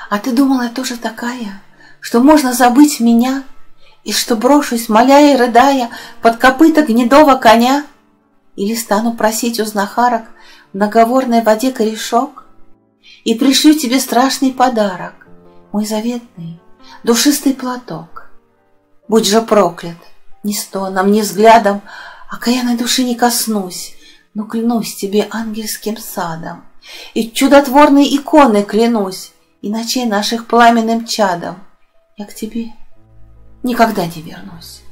А ты думала, я тоже такая, что можно забыть меня, и что брошусь, моля и рыдая, под копыта гнедого коня? Или стану просить у знахарок в наговорной воде корешок? И пришлю тебе страшный подарок, мой заветный душистый платок. Будь же проклят, ни стоном, ни взглядом окаянной души не коснусь, но клянусь тебе ангельским садом, и чудотворной иконой клянусь, и ночей наших пламенным чадом. Я к тебе никогда не вернусь.